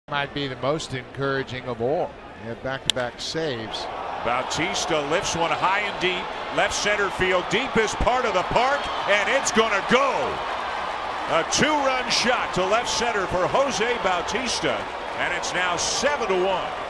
Might be the most encouraging of all. He had back-to-back saves. Bautista lifts one high and deep, left center field, deepest part of the park, and it's going to go. A two-run shot to left center for José Bautista, and it's now 7-1.